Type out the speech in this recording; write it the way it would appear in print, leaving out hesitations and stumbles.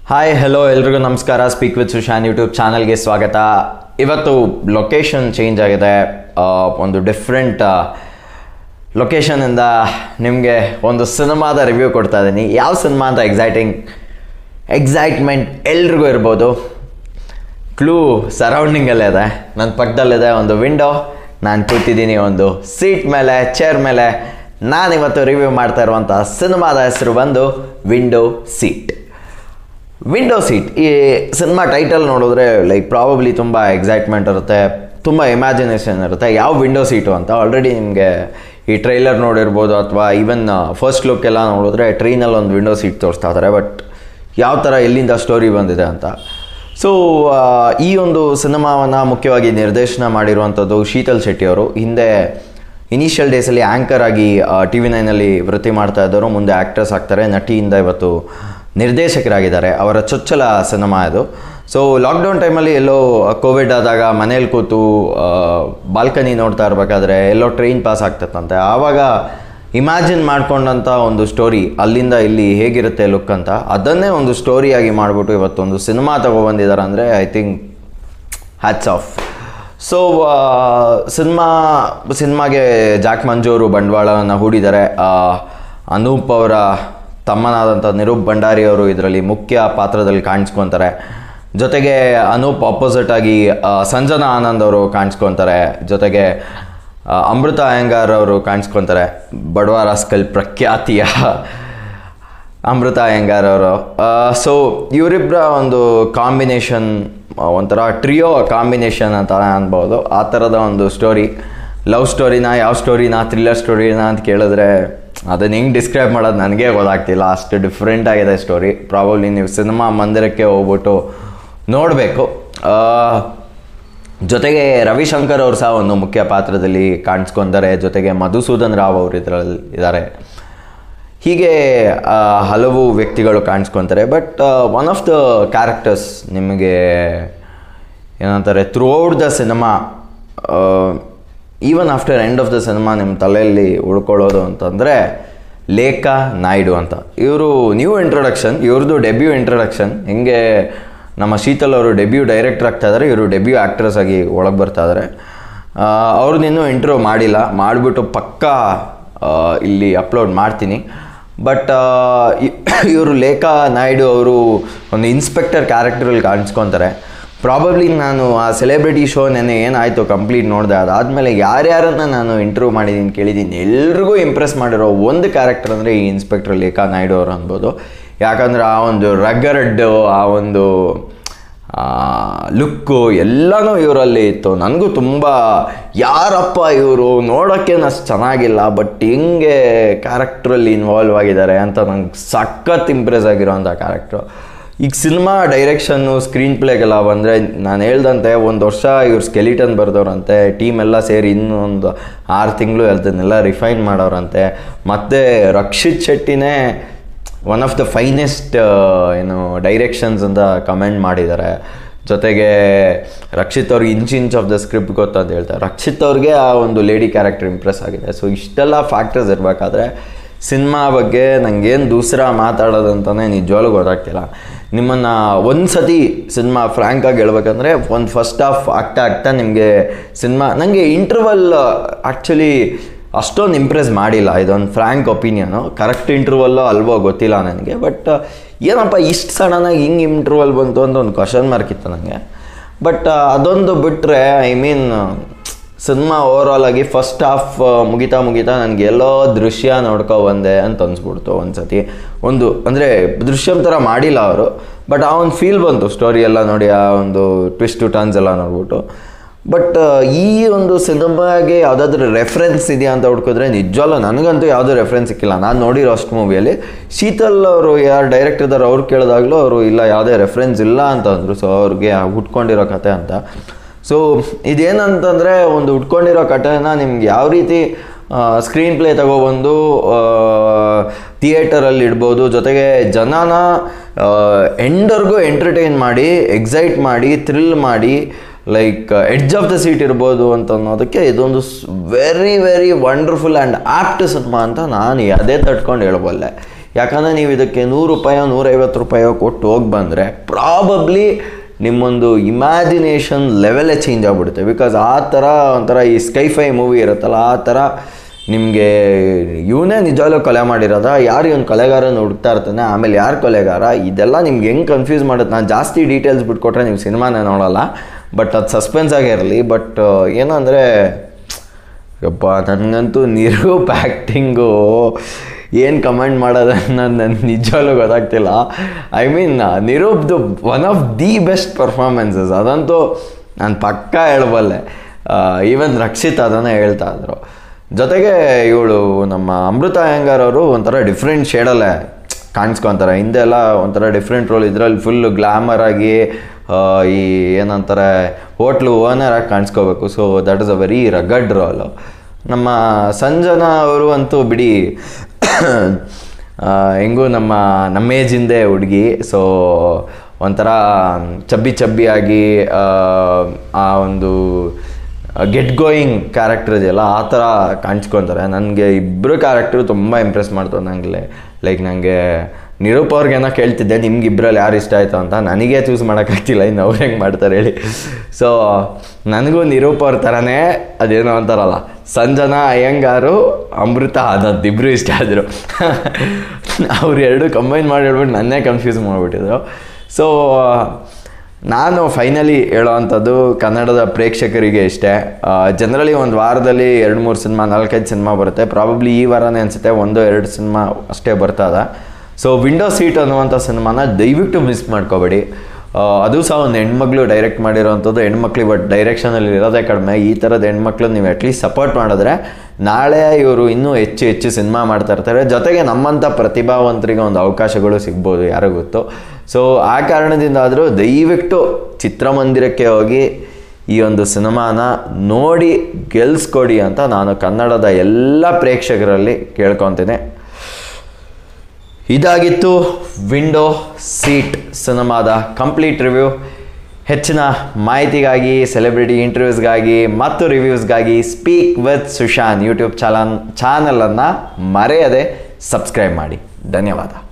Hi hello ಎಲ್ರಿಗೂ ನಮಸ್ಕಾರ. Speak with Sushan YouTube ಚಾನಲ್ಗೆ ಸ್ವಾಗತ. ಇವತ್ತು ಲೊಕೇಶನ್ ಚೇಂಜ್ ಆಗಿದೆ. ಒಂದು ಡಿಫ್ರೆಂಟ್ ಲೊಕೇಶನಿಂದ ನಿಮಗೆ ಒಂದು ಸಿನಿಮಾದ ರಿವ್ಯೂ ಕೊಡ್ತಾ ಇದ್ದೀನಿ. ಯಾವ ಸಿನಿಮಾ ಅಂತ ಎಕ್ಸೈಟ್ಮೆಂಟ್ ಎಲ್ರಿಗೂ ಇರ್ಬೋದು. ಕ್ಲೂ ಸರೌಂಡಿಂಗಲ್ಲೇ ಇದೆ, ನನ್ನ ಪಕ್ಕದಲ್ಲಿದೆ ಒಂದು ವಿಂಡೋ, ನಾನು ಕೂತಿದ್ದೀನಿ ಒಂದು ಸೀಟ್ ಮೇಲೆ, ಚೇರ್ ಮೇಲೆ. ನಾನಿವತ್ತು ರಿವ್ಯೂ ಮಾಡ್ತಾ ಇರುವಂಥ ಸಿನಿಮಾದ ಹೆಸರು ಬಂದು ವಿಂಡೋ ಸೀಟ್. ಈ ಸಿನಿಮಾ ಟೈಟಲ್ ನೋಡಿದ್ರೆ ಪ್ರಾಬಬ್ಲಿ ತುಂಬ ಎಕ್ಸೈಟ್ಮೆಂಟ್ ಇರುತ್ತೆ, ತುಂಬ ಇಮ್ಯಾಜಿನೇಷನ್ ಇರುತ್ತೆ. ಯಾವ ವಿಂಡೋ ಸೀಟು ಅಂತ ಆಲ್ರೆಡಿ ನಿಮಗೆ ಈ ಟ್ರೈಲರ್ ನೋಡಿರ್ಬೋದು, ಅಥವಾ ಈವನ್ ಫಸ್ಟ್ ಲುಕ್ ಎಲ್ಲ ನೋಡಿದ್ರೆ ಟ್ರೈನಲ್ಲಿ ಒಂದು ವಿಂಡೋ ಸೀಟ್ ತೋರಿಸ್ತಾ ಇದ್ದಾರೆ. ಬಟ್ ಯಾವ ಥರ ಎಲ್ಲಿಂದ ಸ್ಟೋರಿ ಬಂದಿದೆ ಅಂತ. ಸೊ ಈ ಒಂದು ಸಿನಿಮಾವನ್ನು ಮುಖ್ಯವಾಗಿ ನಿರ್ದೇಶನ ಮಾಡಿರುವಂಥದ್ದು ಶೀತಲ್ ಶೆಟ್ಟಿ ಅವರು. ಹಿಂದೆ ಇನಿಷಿಯಲ್ ಡೇಸಲ್ಲಿ ಆ್ಯಂಕರ್ ಆಗಿ TV9 ವೃತ್ತಿ ಮಾಡ್ತಾ ಇದ್ದವರು, ಮುಂದೆ ಆ್ಯಕ್ಟ್ರೆಸ್ ಆಗ್ತಾರೆ, ನಟಿಯಿಂದ ಇವತ್ತು ನಿರ್ದೇಶಕರಾಗಿದ್ದಾರೆ. ಅವರ ಚೊಚ್ಚಲ ಸಿನಿಮಾ ಇದು. ಸೊ ಲಾಕ್ಡೌನ್ ಟೈಮಲ್ಲಿ ಎಲ್ಲೋ ಕೋವಿಡ್ ಆದಾಗ ಮನೇಲಿ ಕೂತು ಬಾಲ್ಕನಿ ನೋಡ್ತಾ ಇರಬೇಕಾದ್ರೆ ಎಲ್ಲೋ ಟ್ರೈನ್ ಪಾಸ್ ಆಗ್ತದಂತೆ. ಆವಾಗ ಇಮ್ಯಾಜಿನ್ ಮಾಡ್ಕೊಂಡಂಥ ಒಂದು ಸ್ಟೋರಿ, ಅಲ್ಲಿಂದ ಇಲ್ಲಿ ಹೇಗಿರುತ್ತೆ ಲುಕ್ ಅಂತ, ಅದನ್ನೇ ಒಂದು ಸ್ಟೋರಿಯಾಗಿ ಮಾಡಿಬಿಟ್ಟು ಇವತ್ತೊಂದು ಸಿನಿಮಾ ತೊಗೊಬಂದಿದ್ದಾರೆ ಅಂದರೆ I think hats off. So ಸಿನಿಮಾಗೆ ಜಾಕ್ ಮಂಜು ಅವರು ಬಂಡವಾಳವನ್ನು ಹೂಡಿದ್ದಾರೆ. ಅನೂಪ್ ಅವರ ತಮ್ಮನಾದಂಥ ನಿರೂಪ್ ಭಂಡಾರಿ ಅವರು ಇದರಲ್ಲಿ ಮುಖ್ಯ ಪಾತ್ರದಲ್ಲಿ ಕಾಣಿಸ್ಕೊತಾರೆ. ಜೊತೆಗೆ ಅನೂಪ್ ಆಪೋಸಿಟ್ ಆಗಿ ಸಂಜನಾ ಆನಂದ್ ಅವರು ಕಾಣಿಸ್ಕೊತಾರೆ. ಜೊತೆಗೆ ಅಮೃತ ಅಯ್ಯಂಗಾರ್ ಅವರು ಕಾಣಿಸ್ಕೊತಾರೆ, ಬಡವ ರಾಸ್ಕಲ್ ಪ್ರಖ್ಯಾತಿಯ ಅಮೃತ ಅಯ್ಯಂಗಾರ್ ಅವರು. ಸೊ ಇವರಿಬ್ಬರ ಒಂದು ಕಾಂಬಿನೇಷನ್, ಒಂಥರ ಟ್ರಿಯೋ ಕಾಂಬಿನೇಷನ್ ಅಂತ ಅನ್ಬೋದು. ಆ ಥರದ ಒಂದು ಸ್ಟೋರಿ, ಲವ್ ಸ್ಟೋರಿನ, ಯಾವ ಸ್ಟೋರಿನ, ಥ್ರಿಲ್ಲರ್ ಸ್ಟೋರಿನ ಅಂತ ಕೇಳಿದ್ರೆ ಅದನ್ನು ಹೆಂಗೆ ಡಿಸ್ಕ್ರೈಬ್ ಮಾಡೋದು ನನಗೇ ಗೊತ್ತಾಗ್ತಿಲ್ಲ. ಅಷ್ಟು ಡಿಫ್ರೆಂಟ್ ಆಗಿದೆ ಸ್ಟೋರಿ. ಪ್ರಾಬಬ್ಲಿ ನೀವು ಸಿನಿಮಾ ಮಂದಿರಕ್ಕೆ ಹೋಗ್ಬಿಟ್ಟು ನೋಡಬೇಕು. ಜೊತೆಗೆ ರವಿಶಂಕರ್ ಅವರು ಸಹ ಒಂದು ಮುಖ್ಯ ಪಾತ್ರದಲ್ಲಿ ಕಾಣಿಸ್ಕೊಂತಾರೆ. ಜೊತೆಗೆ ಮಧುಸೂದನ್ ರಾವ್ ಅವರು ಇದರಲ್ಲಿ ಇದ್ದಾರೆ. ಹೀಗೆ ಹಲವು ವ್ಯಕ್ತಿಗಳು ಕಾಣಿಸ್ಕೊತಾರೆ. But one of the characters ನಿಮಗೆ ಏನಂತಾರೆ, throughout the cinema, even after end of the cinema ನಿಮ್ಮ ತಲೆಯಲ್ಲಿ ಉಳ್ಕೊಳ್ಳೋದು ಅಂತಂದರೆ ಲೇಖಾ ನಾಯ್ಡು ಅಂತ. ಇವರು ನ್ಯೂ ಇಂಟ್ರೊಡಕ್ಷನ್, ಇವ್ರದ್ದು ಡೆಬ್ಯೂ ಇಂಟ್ರೊಡಕ್ಷನ್. ಹಿಂಗೆ ನಮ್ಮ ಶೀತಲ್ ಅವರು ಡೆಬ್ಯೂ ಡೈರೆಕ್ಟರ್ ಆಗ್ತಾ ಇದ್ದಾರೆ, ಇವರು ಡೆಬ್ಯೂ ಆ್ಯಕ್ಟ್ರೆಸ್ ಆಗಿ ಒಳಗೆ ಬರ್ತಾ ಇದ್ದಾರೆ. ಅವ್ರನ್ನಿನ್ನೂ ಇಂಟ್ರೋ ಮಾಡಿಲ್ಲ, ಮಾಡಿಬಿಟ್ಟು ಪಕ್ಕಾ ಇಲ್ಲಿ ಅಪ್ಲೋಡ್ ಮಾಡ್ತೀನಿ. ಬಟ್ ಇವರು ಲೇಖಾ ನಾಯ್ಡು ಅವರು ಒಂದು ಇನ್ಸ್ಪೆಕ್ಟರ್ ಕ್ಯಾರೆಕ್ಟರಲ್ಲಿ ಕಾಣಿಸ್ಕೊತಾರೆ. ಪ್ರಾಬಬ್ಲಿ ನಾನು ಆ ಸೆಲೆಬ್ರಿಟಿ ಶೋ ನೆನ್ನೆ ಏನಾಯಿತು ಕಂಪ್ಲೀಟ್ ನೋಡಿದೆ, ಅದಾದಮೇಲೆ ಯಾರ್ಯಾರನ್ನು ನಾನು ಇಂಟರ್ವ್ಯೂ ಮಾಡಿದ್ದೀನಿ, ಕೇಳಿದ್ದೀನಿ, ಎಲ್ರಿಗೂ ಇಂಪ್ರೆಸ್ ಮಾಡಿರೋ ಒಂದು ಕ್ಯಾರೆಕ್ಟರ್ ಅಂದರೆ ಈ ಇನ್ಸ್ಪೆಕ್ಟರ್ ಲೇಖಾ ನಾಯ್ಡು ಅವರು ಅನ್ಬೋದು. ಯಾಕಂದರೆ ಆ ಒಂದು ರಗ್ಗರಡ್ಡು, ಆ ಒಂದು ಲುಕ್ಕು ಎಲ್ಲನೂ ಇವರಲ್ಲಿ ಇತ್ತು. ನನಗೂ ತುಂಬ ಯಾರಪ್ಪ ಇವರು, ನೋಡೋಕ್ಕೇನು ಅಷ್ಟು ಚೆನ್ನಾಗಿಲ್ಲ, ಬಟ್ ಹಿಂಗೆ ಕ್ಯಾರೆಕ್ಟ್ರಲ್ಲಿ ಇನ್ವಾಲ್ವ್ ಆಗಿದ್ದಾರೆ ಅಂತ ನಂಗೆ ಸಖತ್ ಇಂಪ್ರೆಸ್ ಆಗಿರೋಂಥ ಕ್ಯಾರೆಕ್ಟ್ರು. ಈಗ ಸಿನಿಮಾ ಡೈರೆಕ್ಷನ್ನು, ಸ್ಕ್ರೀನ್ ಪ್ಲೇಗೆಲ್ಲ ಬಂದರೆ ನಾನು ಹೇಳ್ದಂತೆ ಒಂದು ವರ್ಷ ಇವ್ರು ಸ್ಕೆಲಿಟನ್ ಬರೆದವ್ರಂತೆ, ಟೀಮ್ ಎಲ್ಲ ಸೇರಿ ಇನ್ನೊಂದು 6 ತಿಂಗಳು ಅದನ್ನೆಲ್ಲ ರಿಫೈನ್ ಮಾಡೋರಂತೆ. ಮತ್ತು ರಕ್ಷಿತ್ ಶೆಟ್ಟಿನೇ one of the finest directions ಅಂತ ಕಮೆಂಟ್ ಮಾಡಿದ್ದಾರೆ. ಜೊತೆಗೆ ರಕ್ಷಿತ್ ಅವ್ರಿಗೆ ಇಂಚ್ ಆಫ್ ದ ಸ್ಕ್ರಿಪ್ಟ್ ಗೊತ್ತಂತ ಹೇಳ್ತಾರೆ. ರಕ್ಷಿತ್ ಅವ್ರಿಗೆ ಆ ಒಂದು ಲೇಡಿ ಕ್ಯಾರೆಕ್ಟರ್ ಇಂಪ್ರೆಸ್ ಆಗಿದೆ. ಸೊ ಇಷ್ಟೆಲ್ಲ ಫ್ಯಾಕ್ಟರ್ಸ್ ಇರಬೇಕಾದ್ರೆ ಸಿನಿಮಾ ಬಗ್ಗೆ ನನಗೇನು ದೂಸರ ಮಾತಾಡೋದಂತಲೇ ನಿಜವಾಗ್ಲೂ ಗೊತ್ತಾಗ್ತಿಲ್ಲ. ನಿಮ್ಮನ್ನು ಒಂದು ಸತಿ ಸಿನಿಮಾ ಫ್ರ್ಯಾಂಕಾಗಿ ಹೇಳ್ಬೇಕಂದ್ರೆ ಒಂದು ಫಸ್ಟ್ ಹಾಫ್ ಆಗ್ತಾ ನಿಮಗೆ ಸಿನಿಮಾ, ನನಗೆ ಇಂಟರ್ವಲ್ ಆ್ಯಕ್ಚುಲಿ ಅಷ್ಟೊಂದು ಇಂಪ್ರೆಸ್ ಮಾಡಿಲ್ಲ. ಇದೊಂದು ಫ್ರ್ಯಾಂಕ್ ಒಪಿನಿಯನು. ಕರೆಕ್ಟ್ ಇಂಟರ್ವಲ್ಲೋ ಅಲ್ವೋ ಗೊತ್ತಿಲ್ಲ ನನಗೆ. ಬಟ್ ಏನಪ್ಪ ಇಷ್ಟು ಸಡನ್ನಾಗಿ ಹಿಂಗೆ ಇಂಟರ್ವಲ್ ಬಂತು ಅಂತ ಒಂದು ಕ್ವಶನ್ ಮಾರ್ಕ್ ಇತ್ತು ನನಗೆ. ಬಟ್ ಅದೊಂದು ಬಿಟ್ಟರೆ ಐ ಮೀನ್ ಸಿನಿಮಾ ಓವರಾಲ್ ಆಗಿ ಫಸ್ಟ್ ಹಾಫ್ ಮುಗಿತಾ ನನಗೆ ಎಲ್ಲೋ ದೃಶ್ಯ ನೋಡ್ಕೊ ಬಂದೆ ಅಂತ ಅನ್ಸ್ಬಿಡ್ತು ಒಂದು ಸತಿ. ಒಂದು ಅಂದರೆ ದೃಶ್ಯಂ ಥರ ಮಾಡಿಲ್ಲ ಅವರು, ಬಟ್ ಆ ಒಂದು ಫೀಲ್ ಬಂತು ಸ್ಟೋರಿ ಎಲ್ಲ ನೋಡಿ, ಆ ಒಂದು ಟ್ವಿಸ್ಟ್ ಟು ಟರ್ನ್ಸ್ ಎಲ್ಲ ನೋಡ್ಬಿಟ್ಟು. ಬಟ್ ಈ ಒಂದು ಸಿನಿಮಾಗೆ ಯಾವುದಾದ್ರೂ ರೆಫರೆನ್ಸ್ ಇದೆಯಾ ಅಂತ ಹುಡ್ಕಿದ್ರೆ ನಿಜವಲ್ಲ ನನಗಂತೂ ಯಾವುದೂ ರೆಫರೆನ್ಸ್ ಸಿಕ್ಕಿಲ್ಲ. ನಾನು ನೋಡಿರೋ ಅಷ್ಟು ಮೂವಿಯಲ್ಲಿ. ಶೀತಲ್ ಅವರು ಯಾರು ಡೈರೆಕ್ಟರ್ ಇದ್ದಾರೆ ಅವ್ರು ಕೇಳಿದಾಗಲೂ ಅವರು ಇಲ್ಲ, ಯಾವುದೇ ರೆಫರೆನ್ಸ್ ಇಲ್ಲ ಅಂತ ಅಂದರು. ಸೊ ಅವ್ರಿಗೆ ಹುಟ್ಕೊಂಡಿರೋ ಕತೆ ಅಂತ. ಸೊ ಇದೇನಂತಂದರೆ ಒಂದು ಉಟ್ಕೊಂಡಿರೋ ಕಥೆನ ನಿಮ್ಗೆ ಯಾವ ರೀತಿ ಸ್ಕ್ರೀನ್ ಪ್ಲೇ ತಗೊಬಂದು ಥಿಯೇಟರಲ್ಲಿ ಇಡ್ಬೋದು, ಜೊತೆಗೆ ಜನನ ಎಂಡರ್ಗೂ ಎಂಟರ್ಟೈನ್ ಮಾಡಿ, ಎಕ್ಸೈಟ್ ಮಾಡಿ, ಥ್ರಿಲ್ ಮಾಡಿ, like edge of the seat ಇರ್ಬೋದು ಅಂತ ಅನ್ನೋದಕ್ಕೆ ಇದೊಂದು very very wonderful and apt cinema ಅಂತ ನಾನು ಅದೇ ತಟ್ಕೊಂಡು ಹೇಳ್ಬಲ್ಲೆ. ಯಾಕಂದರೆ ನೀವು ಇದಕ್ಕೆ ₹100 ₹150 ಕೊಟ್ಟು ಹೋಗಿ ಬಂದರೆ ಪ್ರಾಬಬ್ಲಿ ನಿಮ್ಮೊಂದು ಇಮ್ಯಾಜಿನೇಷನ್ ಲೆವೆಲೇ ಚೇಂಜ್ ಆಗಿಬಿಡುತ್ತೆ. ಬಿಕಾಸ್ ಆ ಥರ ಒಂಥರ ಈ ಸ್ಕೈಫೈ ಮೂವಿ ಇರುತ್ತಲ್ಲ, ಆ ಥರ ನಿಮಗೆ ಇವನೇ ನಿಜವಾಗ್ಲೂ ಕೊಲೆ ಮಾಡಿರೋದ, ಯಾರು ಇವನು ಕೊಲೆಗಾರನ ಹುಡುಕ್ತಾ ಇರ್ತಾನೆ, ಆಮೇಲೆ ಯಾರು ಕೊಲೆಗಾರ, ಇದೆಲ್ಲ ನಿಮ್ಗೆ ಹೆಂಗೆ ಕನ್ಫ್ಯೂಸ್ ಮಾಡುತ್ತೆ. ನಾನು ಜಾಸ್ತಿ ಡೀಟೇಲ್ಸ್ ಬಿಟ್ಕೊಟ್ರೆ ನೀವು ಸಿನಿಮಾನೇ ನೋಡೋಲ್ಲ, ಬಟ್ ಅದು ಸಸ್ಪೆನ್ಸ್ ಆಗಿರಲಿ. ಬಟ್ ಏನಂದರೆ ಯಪ್ಪ, ನನಗಂತೂ ನಿರೂಪ್ ಆ್ಯಕ್ಟಿಂಗು ಏನು ಕಮೆಂಟ್ ಮಾಡೋದನ್ನ ನನಗೆ ನಿಜವಾಗ್ಲೂ ಗೊತ್ತಾಗ್ತಿಲ್ಲ. ಐ ಮೀನ್ ನಿರೂಪ್ದು one of the best performances, ಅದಂತೂ ನಾನು ಪಕ್ಕಾ ಹೇಳಬಲ್ಲೆ. ಈವನ್ ರಕ್ಷಿತ್ ಅದನ್ನು ಹೇಳ್ತಾ ಇದ್ರು. ಜೊತೆಗೆ ಇವಳು ನಮ್ಮ ಅಮೃತ ಅಯ್ಯಂಗಾರ್ ಅವರು ಒಂಥರ ಡಿಫ್ರೆಂಟ್ ಶೇಡಲ್ಲೇ ಕಾಣಿಸ್ಕೊತಾರೆ. ಹಿಂದೆ ಎಲ್ಲ ಒಂಥರ ಡಿಫ್ರೆಂಟ್ ರೋಲ್, ಇದರಲ್ಲಿ ಫುಲ್ಲು ಗ್ಲಾಮರ್ ಆಗಿ ಈ ಏನಂತಾರೆ ಹೋಟ್ಲು ಓನರಾಗಿ ಕಾಣಿಸ್ಕೋಬೇಕು. So that is a very rugged role. ನಮ್ಮ ಸಂಜನಾ ಅವರು ಅಂತೂ ಬಿಡಿ ಹೆಂಗೂ ನಮ್ಮ ಏಜಿಂದೇ ಹುಡುಗಿ. ಸೊ ಒಂಥರ ಚಬ್ಬಿಯಾಗಿ ಆ ಒಂದು ಗೆಟ್ ಗೋಯಿಂಗ್ ಕ್ಯಾರೆಕ್ಟರ್ ಇದೆಯಲ್ಲ, ಆ ಥರ ಕಾಣಿಸ್ಕೊತಾರೆ. ನನಗೆ ಇಬ್ಬರು ಕ್ಯಾರೆಕ್ಟರು ತುಂಬ ಇಂಪ್ರೆಸ್ ಮಾಡ್ತವೆ ನನಗೆ. ಲೈಕ್ ನನಗೆ ನಿರೂಪ್ ಅವ್ರಿಗೇನೋ ಕೇಳ್ತಿದ್ದೆ ನಿಮ್ಗೆ ಇಬ್ಬರಲ್ಲಿ ಯಾರು ಇಷ್ಟ ಆಯಿತು ಅಂತ, ನನಗೇ ಚೂಸ್ ಮಾಡೋಕ್ಕಾಗ್ತಿಲ್ಲ, ಇನ್ನು ಅವ್ರು ಹೆಂಗೆ ಮಾಡ್ತಾರೆ ಹೇಳಿ. ಸೊ ನನಗೂ ನಿರೂಪ್ ಅವ್ರ ಥರನೇ ಅದೇನೋ ಅಂತಾರಲ್ಲ, ಸಂಜನಾ ಅಯ್ಯಂಗಾರು ಅಮೃತ ಆನಂದ್ ಇಬ್ಬರು ಇಷ್ಟ ಆದರು. ಅವ್ರು ಎರಡು ಕಂಬೈನ್ ಮಾಡಿ ಹೇಳ್ಬಿಟ್ಟು ನನ್ನೇ ಕನ್ಫ್ಯೂಸ್ ಮಾಡಿಬಿಟ್ಟಿದ್ರು. ಸೊ ನಾನು ಫೈನಲಿ ಹೇಳೋವಂಥದ್ದು ಕನ್ನಡದ ಪ್ರೇಕ್ಷಕರಿಗೆ ಇಷ್ಟೇ. ಜನರಲಿ ಒಂದು ವಾರದಲ್ಲಿ 2-3 ಸಿನಿಮಾ 4-5 ಸಿನಿಮಾ ಬರುತ್ತೆ. ಪ್ರಾಬಬ್ಲಿ ಈ ವಾರನೇ ಅನಿಸುತ್ತೆ 1-2 ಸಿನಿಮಾ ಅಷ್ಟೇ ಬರ್ತದೆ. ಸೊ ವಿಂಡೋ ಸೀಟ್ ಅನ್ನುವಂಥ ಸಿನಿಮಾನ ದಯವಿಟ್ಟು ಮಿಸ್ ಮಾಡ್ಕೋಬೇಡಿ. ಅದು ಸಹ ಒಂದು ಹೆಣ್ಮಕ್ಳು ಡೈರೆಕ್ಟ್ ಮಾಡಿರೋವಂಥದ್ದು. ಹೆಣ್ಮಕ್ಳು ಬಟ್ ಡೈರೆಕ್ಷನಲ್ಲಿ ಇರೋದೇ ಕಡಿಮೆ. ಈ ಥರದ ಹೆಣ್ಮಕ್ಳು ನೀವು ಅಟ್ಲೀಸ್ಟ್ ಸಪೋರ್ಟ್ ಮಾಡಿದ್ರೆ ನಾಳೆ ಇವರು ಇನ್ನೂ ಹೆಚ್ಚು ಸಿನಿಮಾ ಮಾಡ್ತಾ ಇರ್ತಾರೆ. ಜೊತೆಗೆ ನಮ್ಮಂಥ ಪ್ರತಿಭಾವಂತರಿಗೆ ಒಂದು ಅವಕಾಶಗಳು ಸಿಗ್ಬೋದು, ಯಾರೋ ಗೊತ್ತು. ಸೊ ಆ ಕಾರಣದಿಂದಾದರೂ ದಯವಿಟ್ಟು ಚಿತ್ರಮಂದಿರಕ್ಕೆ ಹೋಗಿ ಈ ಒಂದು ಸಿನಿಮಾನ ನೋಡಿ ಗೆಲ್ಲಿಸ್ಕೊಡಿ ಅಂತ ನಾನು ಕನ್ನಡದ ಎಲ್ಲ ಪ್ರೇಕ್ಷಕರಲ್ಲಿ ಕೇಳ್ಕೊತೀನಿ. ಇದಾಗಿತ್ತು ವಿಂಡೋ ಸೀಟ್ ಸಿನಿಮಾದ ಕಂಪ್ಲೀಟ್ ರಿವ್ಯೂ. ಹೆಚ್ಚಿನ ಮಾಹಿತಿಗಾಗಿ, ಸೆಲೆಬ್ರಿಟಿ ಇಂಟರ್ವ್ಯೂಸ್ಗಾಗಿ ಮತ್ತು ರಿವ್ಯೂಸ್ಗಾಗಿ ಸ್ಪೀಕ್ ವಿತ್ ಸುಶಾನ್ ಯೂಟ್ಯೂಬ್ ಚಾನಲನ್ನು ಮರೆಯದೆ ಸಬ್ಸ್ಕ್ರೈಬ್ ಮಾಡಿ. ಧನ್ಯವಾದ.